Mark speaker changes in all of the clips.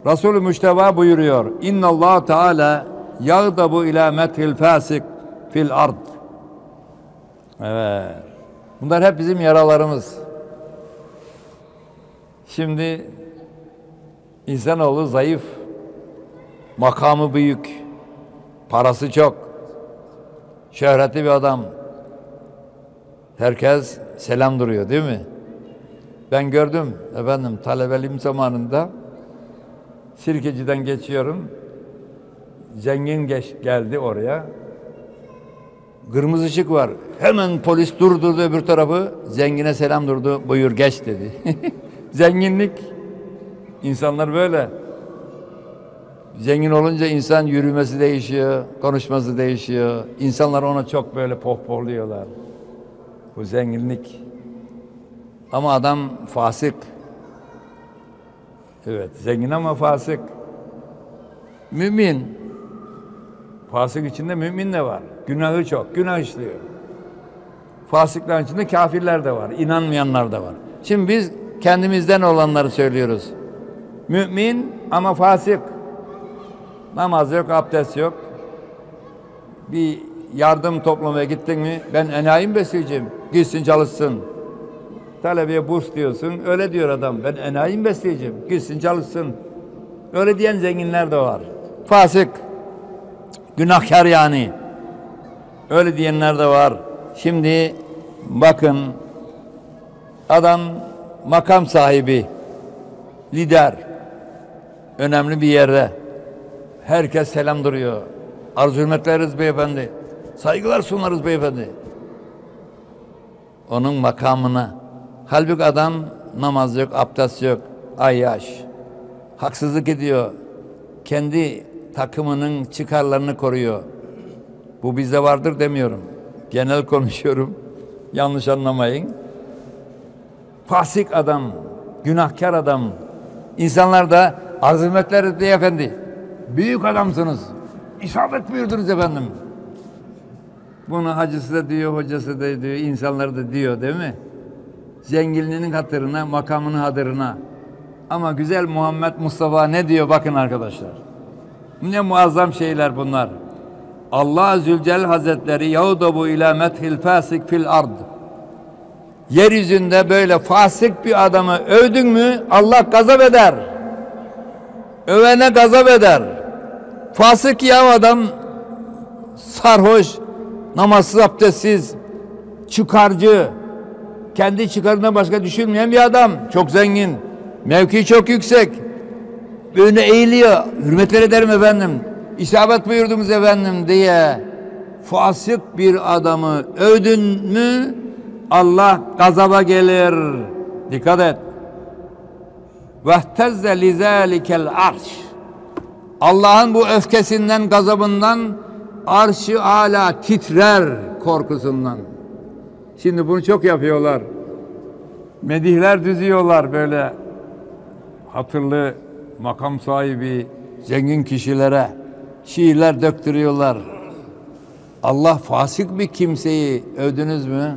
Speaker 1: Resul-i Müşteba buyuruyor. İnnallahu Teala yağdabu ila methil fasik fil ard. Evet. Bunlar hep bizim yaralarımız. Şimdi insanoğlu zayıf, makamı büyük, parası çok, şöhretli bir adam. Herkes selam duruyor, değil mi? Ben gördüm efendim talebeliğim zamanında Sirkeci'den geçiyorum. Zengin geldi oraya. Kırmızı ışık var. Hemen polis durdurdu öbür tarafı. Zengine selam durdu. Buyur geç dedi. Zenginlik. İnsanlar böyle. Zengin olunca insan yürümesi değişiyor, konuşması değişiyor. İnsanlar ona çok böyle pohpohluyorlar. Bu zenginlik. Ama adam fasık. Evet, zengin ama fasık. Mümin. Fasık içinde mümin de var. Günahı çok, günah işliyor. Fasıkların içinde kafirler de var, inanmayanlar da var. Şimdi biz kendimizden olanları söylüyoruz. Mümin ama fasık. Namaz yok, abdest yok. Bir yardım toplamaya gittin mi, ben enayi mi besleyeceğim? Gitsin çalışsın. Talebeye burs diyorsun, öyle diyor adam. Ben enayi mi besleyeceğim? Gitsin çalışsın. Öyle diyen zenginler de var. Fasık, günahkar yani. Öyle diyenler de var. Şimdi bakın, adam makam sahibi, lider, önemli bir yerde. Herkes selam duruyor. Arzu hürmetleriz beyefendi. Saygılar sunarız beyefendi. Onun makamına. Halbuki adam namaz yok, abdest yok, ayyaş. Haksızlık ediyor. Kendi takımının çıkarlarını koruyor. Bu bizde vardır demiyorum. Genel konuşuyorum. Yanlış anlamayın. Fasık adam, günahkar adam. İnsanlar da arz hürmetler beyefendi. Büyük adamsınız. İsabet buyurdunuz efendim. Bunu hacısı da diyor, hocası da diyor, insanlar da diyor değil mi? Zenginliğinin hatırına, makamının hatırına. Ama güzel Muhammed Mustafa ne diyor bakın arkadaşlar. Ne muazzam şeyler bunlar. Allah Zülcelal Hazretleri yaudabu ila methil fasik fil ard. Yeryüzünde böyle fasık bir adamı övdün mü Allah gazap eder. Övene gazap eder. Fasık ya adam, sarhoş, namazsız, abdestsiz, çıkarcı, kendi çıkarından başka düşünmeyen bir adam. Çok zengin, mevki çok yüksek. Önüne eğiliyor. Hürmetler ederim efendim. İsabet buyurdunuz efendim diye fasık bir adamı övdün mü Allah gazaba gelir. Dikkat et. Vehtezze lizâlikel arş. Allah'ın bu öfkesinden, gazabından arş-ı âlâ titrer korkusundan. Şimdi bunu çok yapıyorlar. Medihler düzüyorlar böyle hatırlı makam sahibi zengin kişilere şiirler döktürüyorlar. Allah fasık bir kimseyi övdünüz mü?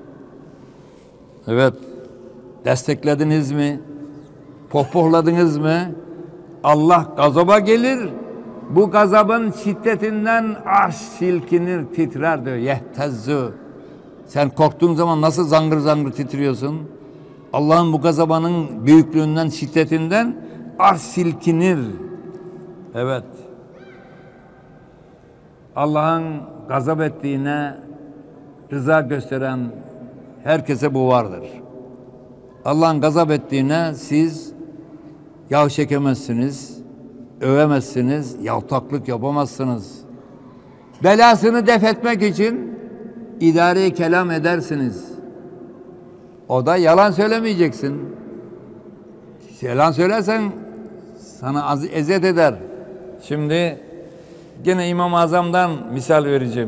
Speaker 1: Evet. Desteklediniz mi? Pohpohladınız mı? Allah gazaba gelir. Bu gazabın şiddetinden arş silkinir, titrer diyor. Yehtezzu. Sen korktuğun zaman nasıl zangır zangır titriyorsun? Allah'ın bu gazabının büyüklüğünden, şiddetinden arş silkinir. Evet. Allah'ın gazap ettiğine rıza gösteren herkese bu vardır. Allah'ın gazap ettiğine siz yağ çekemezsiniz, övemezsiniz, yaltaklık yapamazsınız. Belasını def etmek için idare-i kelam edersiniz. O da yalan söylemeyeceksin. Yalan söylersen sana eziyet eder. Şimdi gene İmam-ı Azam'dan misal vereceğim.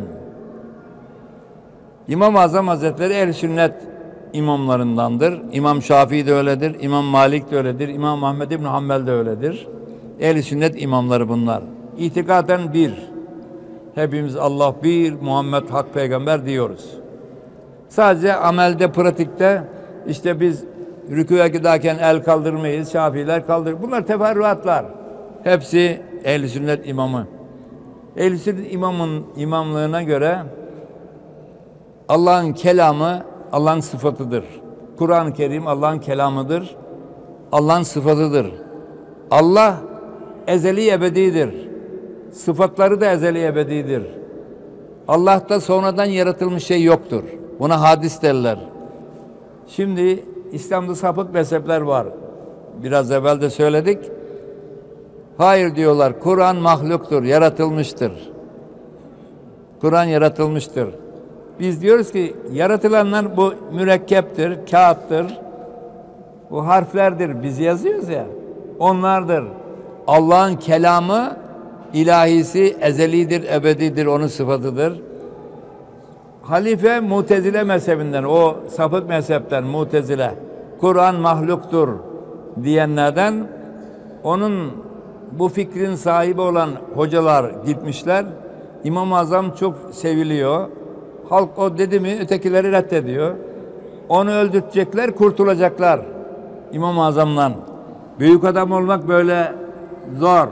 Speaker 1: İmam-ı Azam Hazretleri ehl-i sünnet imamlarındandır. İmam Şafii de öyledir, İmam Malik de öyledir, İmam Ahmed İbn Hanbel de öyledir. Ehl-i sünnet imamları bunlar. İtikaden bir. Hepimiz Allah bir, Muhammed Hak Peygamber diyoruz. Sadece amelde, pratikte işte biz rükûya giderken el kaldırmayız, Şafiiler kaldırır. Bunlar teferruatlar. Hepsi ehl-i sünnet imamı. Ehl-i sünnet imamlığına göre Allah'ın kelamı Allah'ın sıfatıdır. Kur'an-ı Kerim Allah'ın kelamıdır. Allah'ın sıfatıdır. Allah ezeli ebedidir. Sıfatları da ezeli ebedidir. Allah'ta sonradan yaratılmış şey yoktur. Buna hadis derler. Şimdi İslam'da sapık mezhepler var. Biraz evvel de söyledik. Hayır diyorlar, Kur'an mahluktur, yaratılmıştır. Kur'an yaratılmıştır. Biz diyoruz ki yaratılanlar bu mürekkeptir, kağıttır. Bu harflerdir. Biz yazıyoruz ya. Onlardır. Allah'ın kelamı ilahisi ezelidir, ebedidir, onun sıfatıdır. Halife Mutezile mezhebinden, o sapık mezhepten Mutezile, Kur'an mahluktur diyenlerden, onun bu fikrin sahibi olan hocalar gitmişler. İmam-ı Azam çok seviliyor. Halk o dedi mi ötekileri reddediyor. Onu öldürecekler, kurtulacaklar İmam-ı Azam'dan. Büyük adam olmak böyle zor.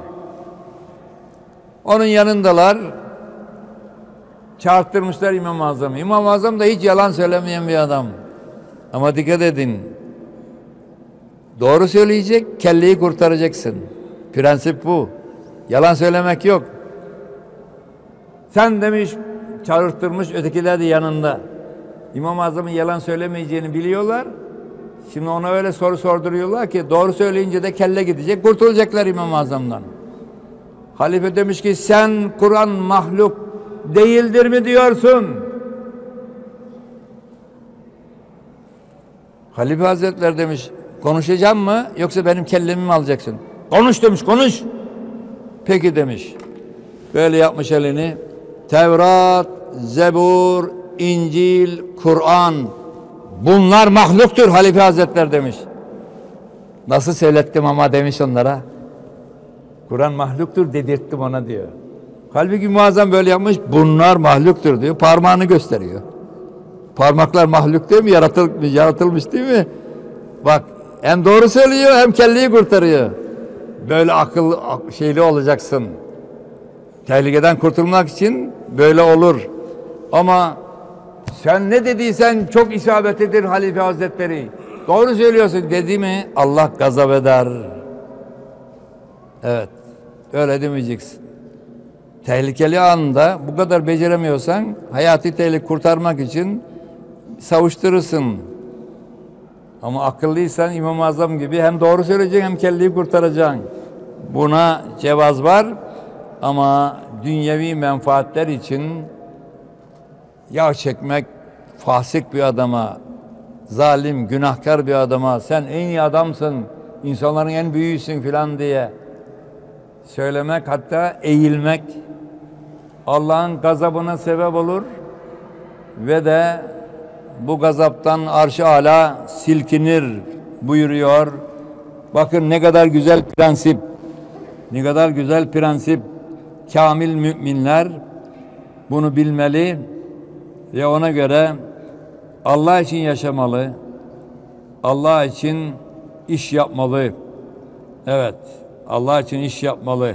Speaker 1: Onun yanındalar. Çağırttırmışlar İmam-ı Azam'ı. İmam-ı Azam da hiç yalan söylemeyen bir adam. Ama dikkat edin. Doğru söyleyecek, kelleyi kurtaracaksın. Prensip bu. Yalan söylemek yok. Sen demiş, çağırttırmış, ötekiler de yanında. İmam-ı Azam'ın yalan söylemeyeceğini biliyorlar. Şimdi ona öyle soru sorduruyorlar ki doğru söyleyince de kelle gidecek, kurtulacaklar İmam-ı Azam'dan. Halife demiş ki sen Kur'an mahluk değildir mi diyorsun? Halife Hazretleri demiş, konuşacağım mı yoksa benim kellemi mi alacaksın? Konuş demiş, konuş. Peki demiş. Böyle yapmış elini. Tevrat, Zebur, İncil, Kur'an, bunlar mahluktur Halife Hazretleri demiş. Nasıl söylettim ama demiş onlara. Kur'an mahluktur dedirttim ona diyor. Halbuki muazzam böyle yapmış. Bunlar mahluktur diyor. Parmağını gösteriyor. Parmaklar mahluk değil mi? Yaratılmış değil mi? Bak hem doğru söylüyor hem kelleyi kurtarıyor. Böyle akıl şeyli olacaksın. Tehlikeden kurtulmak için böyle olur. Ama sen ne dediysen çok isabetlidir Halife Hazretleri. Doğru söylüyorsun dedi mi Allah gazap eder. Evet. Öyle demeyeceksin. Tehlikeli anında bu kadar beceremiyorsan hayati tehlike kurtarmak için savuşturursun. Ama akıllıysan İmam-ı Azam gibi hem doğru söyleyeceksin hem kelleyi kurtaracaksın. Buna cevaz var ama dünyevi menfaatler için yağ çekmek fasık bir adama, zalim, günahkar bir adama sen en iyi adamsın, insanların en büyüğüsün filan diye söylemek, hatta eğilmek Allah'ın gazabına sebep olur ve de bu gazaptan arş-ı âlâ silkinir buyuruyor. Bakın ne kadar güzel prensip. Ne kadar güzel prensip. Kamil müminler bunu bilmeli ve ona göre Allah için yaşamalı. Allah için iş yapmalı. Evet, Allah için iş yapmalı.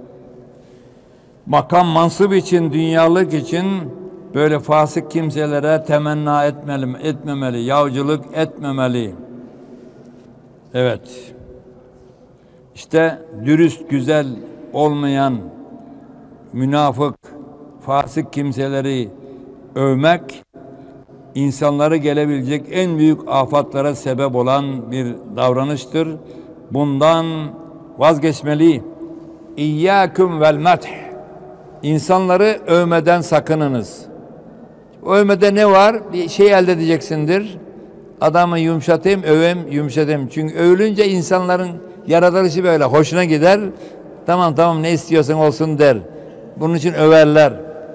Speaker 1: Makam mansıp için, dünyalık için böyle fasık kimselere temenna etmemeli, yavcılık etmemeli. Evet. İşte dürüst, güzel olmayan münafık, fasık kimseleri övmek, insanları gelebilecek en büyük afatlara sebep olan bir davranıştır. Bundan vazgeçmeli. İyyâküm vel meth. İnsanları övmeden sakınınız. Övmede ne var? Bir şey elde edeceksindir. Adamı yumuşatayım, öveyim, yumuşatayım. Çünkü övülünce insanların yaratılışı böyle hoşuna gider. Tamam ne istiyorsan olsun der. Bunun için överler.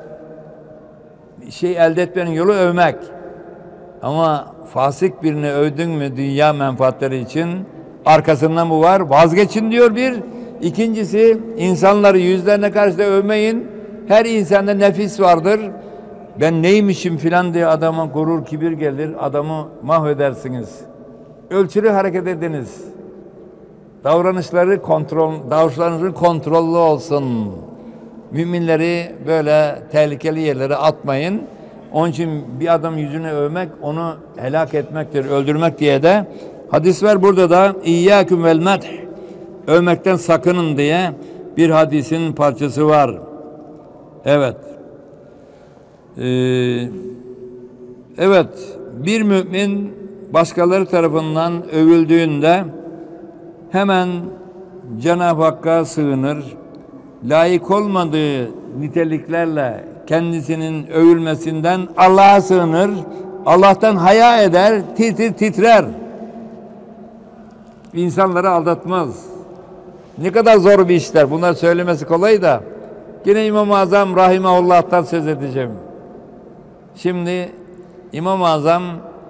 Speaker 1: Şey elde etmenin yolu övmek. Ama fasık birini övdün mü dünya menfaatleri için arkasından bu var. Vazgeçin diyor bir. İkincisi insanları yüzlerine karşı da övmeyin. Her insanda nefis vardır. Ben neymişim filan diye adama gurur, kibir gelir. Adamı mahvedersiniz. Ölçülü hareket ediniz. davranışları kontrollü olsun. Müminleri böyle tehlikeli yerlere atmayın. Onun için bir adam yüzünü övmek onu helak etmektir, öldürmek diye de hadis var. Burada da İyyâküm vel medh, övmekten sakının diye bir hadisin parçası var. Evet. Evet, bir mümin başkaları tarafından övüldüğünde hemen Cenab-ı Hakk'a sığınır. Layık olmadığı niteliklerle kendisinin övülmesinden Allah'a sığınır. Allah'tan haya eder, titrer. İnsanları aldatmaz. Ne kadar zor bir işler. Bunlar söylemesi kolay da. Yine İmam-ı Azam rahimahullah'tan söz edeceğim. Şimdi İmam-ı Azam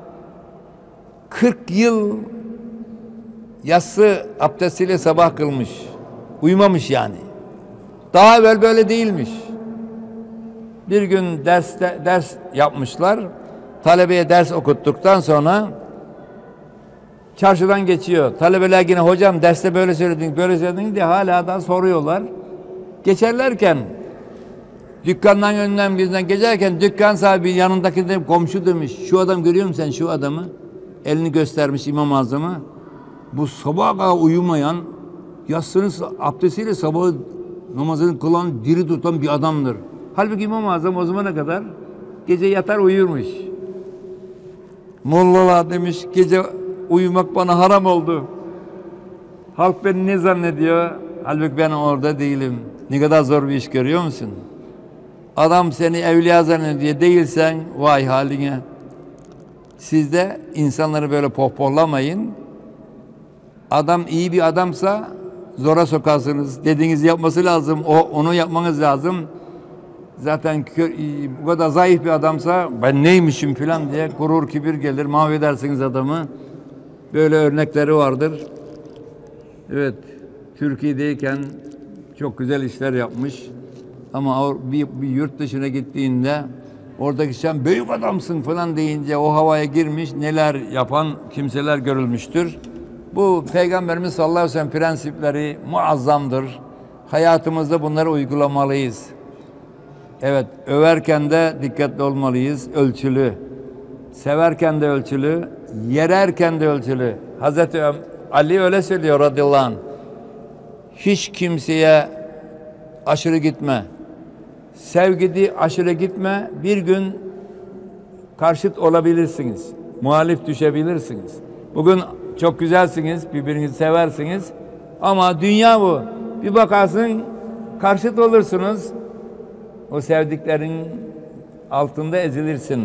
Speaker 1: 40 yıl yatsı abdestiyle sabah kılmış. Uyumamış yani. Daha evvel böyle değilmiş. Bir gün ders yapmışlar. Talebeye ders okuttuktan sonra çarşıdan geçiyor. Talebeler yine hocam derste böyle söyledin diye hala da soruyorlar. Geçerlerken dükkandan önünden birinden geçerken dükkan sahibi yanındaki de komşu demiş. Şu adam görüyor musun sen şu adamı? Elini göstermiş İmam-ı Azam'a. Bu sabaha kadar uyumayan, yatsının abdestiyle sabah namazını kılan, diri tutan bir adamdır. Halbuki İmam-ı Azam o zamana kadar gece yatar uyurmuş. Mollalar demiş, gece uyumak bana haram oldu. Halk beni ne zannediyor? Halbuki ben orada değilim. Ne kadar zor bir iş görüyor musun? Adam seni evliya zannediyor, değilsen vay haline. Siz de insanları böyle pohpohlamayın. Adam iyi bir adamsa zora sokarsınız. Dediğinizi yapması lazım. Onu yapmanız lazım. Zaten bu kadar zayıf bir adamsa ben neymişim filan diye gurur kibir gelir. Mahvedersiniz adamı. Böyle örnekleri vardır. Evet. Türkiye'deyken çok güzel işler yapmış. Ama bir yurt dışına gittiğinde oradaki sen büyük adamsın falan deyince o havaya girmiş, neler yapan kimseler görülmüştür. Bu Peygamberimiz sallallahu aleyhi ve sellem prensipleri muazzamdır. Hayatımızda bunları uygulamalıyız. Evet, överken de dikkatli olmalıyız, ölçülü. Severken de ölçülü, yererken de ölçülü. Hazreti Ali öyle söylüyor radıyallahu anh. Hiç kimseye aşırı gitme. Sevgide aşırı gitme. Bir gün karşıt olabilirsiniz. Muhalif düşebilirsiniz. Bugün çok güzelsiniz, birbirinizi seversiniz. Ama dünya bu. Bir bakarsın karşıt olursunuz. O sevdiklerin altında ezilirsin.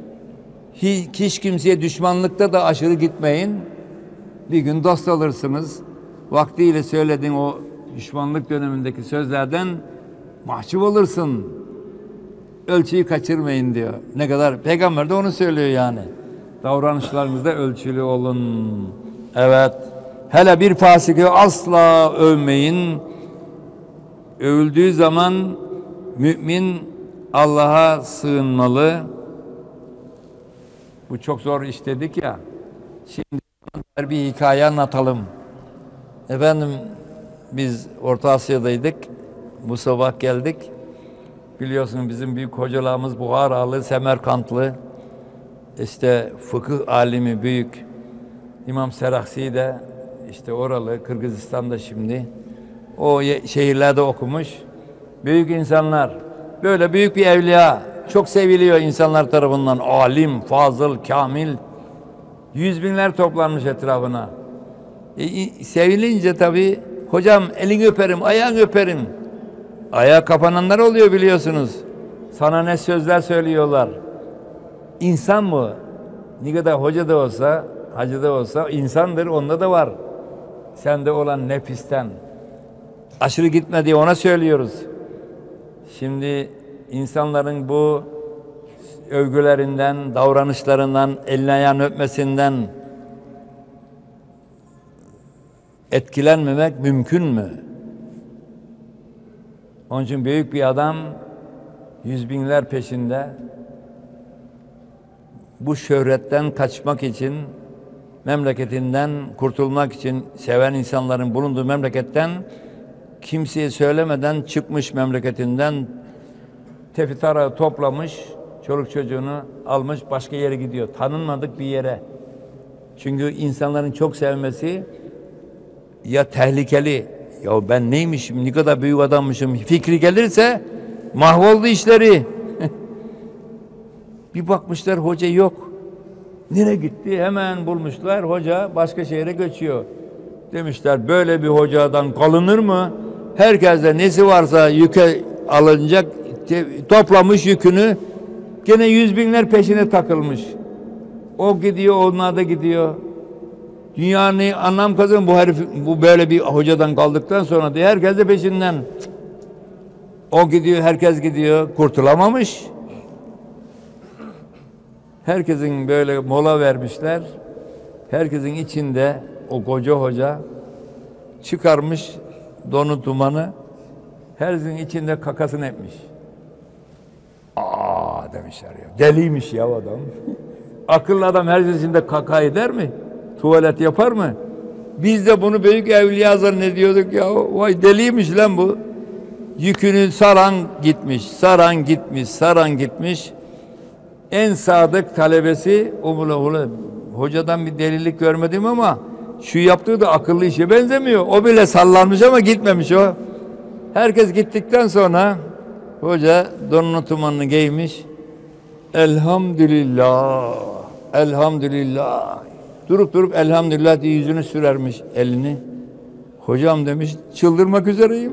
Speaker 1: Hiç kimseye düşmanlıkta da aşırı gitmeyin. Bir gün dost olursunuz. Vaktiyle söylediğin o düşmanlık dönemindeki sözlerden mahcup olursun. Ölçüyü kaçırmayın diyor. Ne kadar Peygamber de onu söylüyor yani. Davranışlarınızda ölçülü olun. Evet. Hele bir fasıkı asla övmeyin. Övüldüğü zaman mümin Allah'a sığınmalı. Bu çok zor iş dedik ya. Şimdi bir hikaye anlatalım. Efendim biz Orta Asya'daydık. Bu sabah geldik. Biliyorsunuz bizim büyük hocalarımız Buharalı, Semerkantlı. İşte fıkıh alimi büyük. İmam Seraksi de işte oralı, Kırgızistan'da şimdi. O şehirlerde okumuş. Büyük insanlar. Böyle büyük bir evliya. Çok seviliyor insanlar tarafından. Alim, fazıl, kamil. 100 binler toplanmış etrafına. Sevilince tabii hocam elini öperim, ayağını öperim. Ayağa kapananlar oluyor biliyorsunuz. Sana ne sözler söylüyorlar. İnsan mı? Ne kadar hoca da olsa, hacı da olsa insandır, onda da var. Sende olan nefisten. Aşırı gitme diye ona söylüyoruz. Şimdi insanların bu övgülerinden, davranışlarından, elini ayağını öpmesinden etkilenmemek mümkün mü? Onun için büyük bir adam 100 binler peşinde bu şöhretten kaçmak için memleketinden kurtulmak için seven insanların bulunduğu memleketten kimseye söylemeden çıkmış memleketinden tefitara toplamış, çoluk çocuğunu almış başka yere gidiyor. Tanınmadık bir yere. Çünkü insanların çok sevmesi ya tehlikeli, ya ben neymişim, ne kadar büyük adammışım fikri gelirse mahvoldu işleri. Bir bakmışlar hoca yok. Nereye gitti? Hemen bulmuşlar. Hoca başka şehre göçüyor. Demişler böyle bir hocadan kalınır mı? Herkeste nesi varsa yüke alınacak, toplamış yükünü. Gene 100 binler peşine takılmış. O gidiyor, onlar da gidiyor. Dünyanın anlam kazanıyor. Bu herif, bu böyle bir hocadan kaldıktan sonra diye herkes de peşinden. O gidiyor, herkes gidiyor. Kurtulamamış. Herkesin böyle mola vermişler. Herkesin içinde o koca hoca çıkarmış donu dumanı. Herkesin içinde kakasını etmiş. Aa demişler ya. Deliymiş ya adam. Akıllı adam herkesin içinde kaka eder mi? Tuvalet yapar mı? Biz de bunu büyük evliya zannediyorduk ya. Vay deliymiş lan bu. Yükünü saran gitmiş, saran gitmiş, saran gitmiş. En sadık talebesi hocadan bir delilik görmedim ama şu yaptığı da akıllı işe benzemiyor. O bile sallanmış ama gitmemiş o. Herkes gittikten sonra hoca donunu tumanını giymiş. Elhamdülillah, elhamdülillah. Durup elhamdülillah diye yüzünü sürermiş elini. Hocam demiş çıldırmak üzereyim.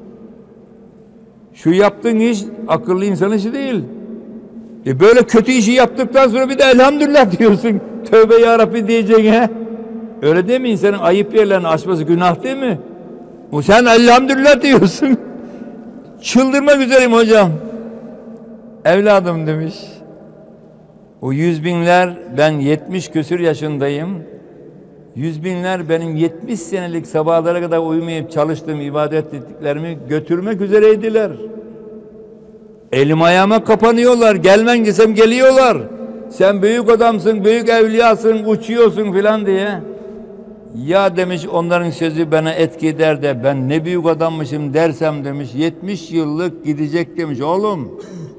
Speaker 1: Şu yaptığın iş akıllı insan işi değil. Böyle kötü işi yaptıktan sonra bir de elhamdülillah diyorsun. Tövbe yarabbi diyeceksin he. Öyle değil mi? İnsanın ayıp yerlerini açması günah değil mi? Sen elhamdülillah diyorsun. Çıldırmak üzereyim hocam. Evladım demiş. O 100 binler ben 70 küsür yaşındayım. 100 binler benim 70 senelik sabahlara kadar uyumayıp çalıştığım ibadet ettiklerimi götürmek üzereydiler. Elim ayağıma kapanıyorlar. Gelmen desem geliyorlar. Sen büyük adamsın, büyük evliyasın, uçuyorsun filan diye. Ya demiş onların sözü bana etki eder de ben ne büyük adammışım dersem demiş 70 yıllık gidecek demiş oğlum.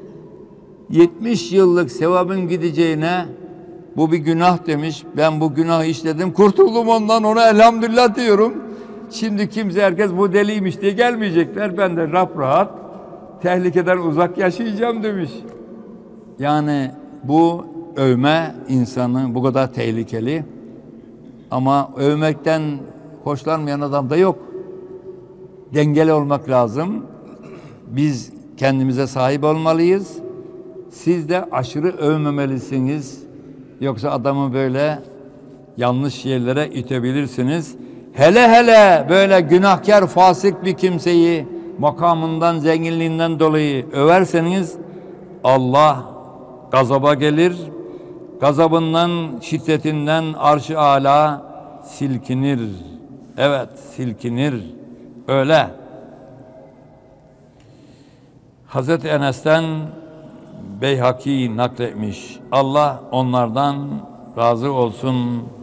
Speaker 1: 70 yıllık sevabın gideceğine bu bir günah demiş. Ben bu günahı işledim, kurtuldum ondan, ona elhamdülillah diyorum. Şimdi kimse herkes bu deliymiş diye gelmeyecekler. Ben de rahat tehlikeden uzak yaşayacağım demiş. Yani bu övme insanı bu kadar tehlikeli. Ama övmekten hoşlanmayan adam da yok. Dengeli olmak lazım. Biz kendimize sahip olmalıyız. Siz de aşırı övmemelisiniz. Yoksa adamı böyle yanlış yerlere itebilirsiniz. Hele böyle günahkar, fasık bir kimseyi makamından, zenginliğinden dolayı överseniz Allah gazaba gelir. Gazabından, şiddetinden arş-ı âlâ silkinir. Evet, silkinir. Öyle. Hazreti Enes'ten Beyhaki nakletmiş. Allah onlardan razı olsun.